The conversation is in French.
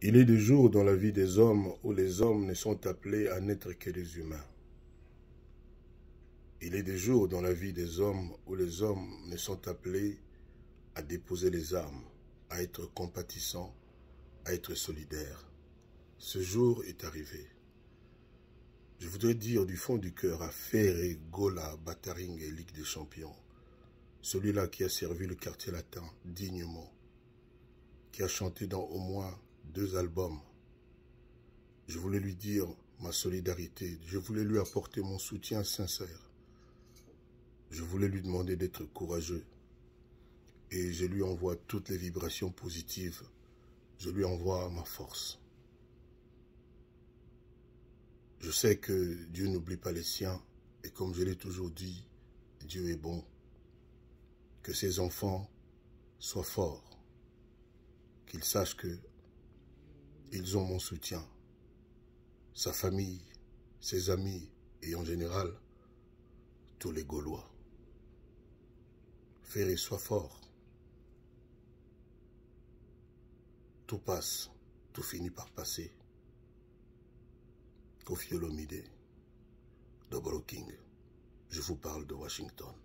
Il est des jours dans la vie des hommes où les hommes ne sont appelés à n'être que des humains. Il est des jours dans la vie des hommes où les hommes ne sont appelés à déposer les armes, à être compatissants, à être solidaires. Ce jour est arrivé. Je voudrais dire du fond du cœur à Ferré, Gola, Bataring et Ligue des Champions, celui-là qui a servi le quartier latin dignement, qui a chanté dans au moins 2 albums. Je voulais lui dire ma solidarité, je voulais lui apporter mon soutien sincère. Je voulais lui demander d'être courageux. Et je lui envoie toutes les vibrations positives. Je lui envoie ma force. Je sais que Dieu n'oublie pas les siens. Et comme je l'ai toujours dit, Dieu est bon. Que ses enfants soient forts. Qu'ils sachent que ils ont mon soutien. Sa famille, ses amis et en général, tous les Gaulois. Ferré, sois fort. Tout passe, tout finit par passer. Koffi Olomide, Dobro King, je vous parle de Washington.